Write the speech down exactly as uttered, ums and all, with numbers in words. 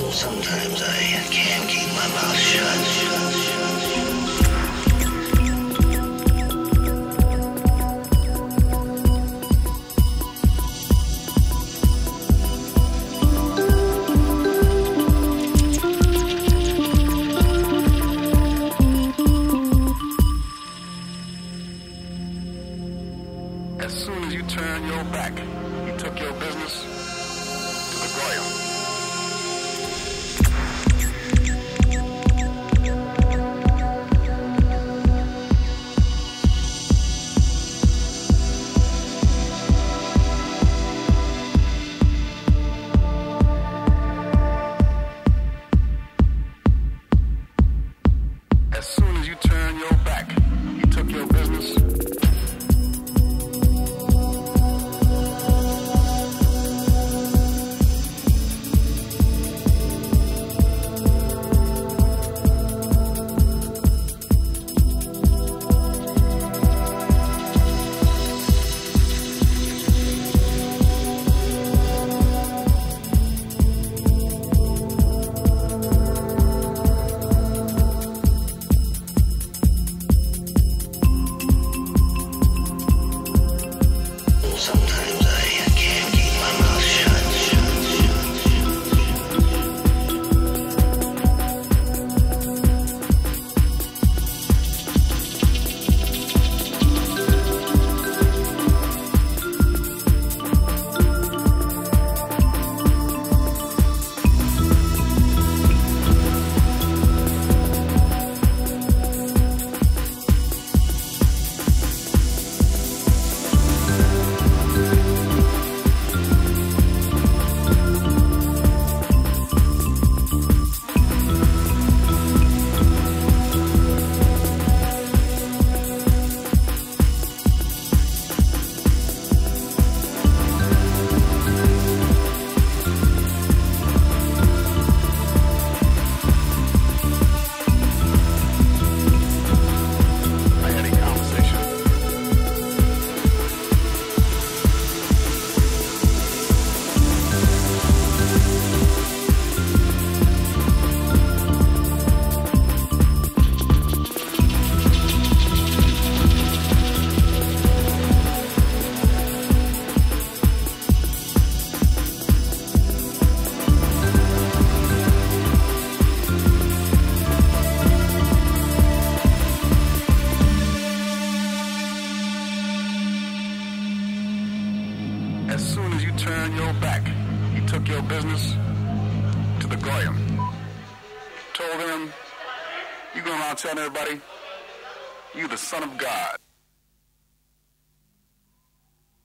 Sometimes I can't keep my mouth shut. As soon as you turn your back, you took your business to the Goyim. As soon as you turn your back, you took your business. Sometimes I can't keep my mouth shut. As soon as you turn your back, you took your business to the Goyim. Told him, you going around telling everybody, you the son of God.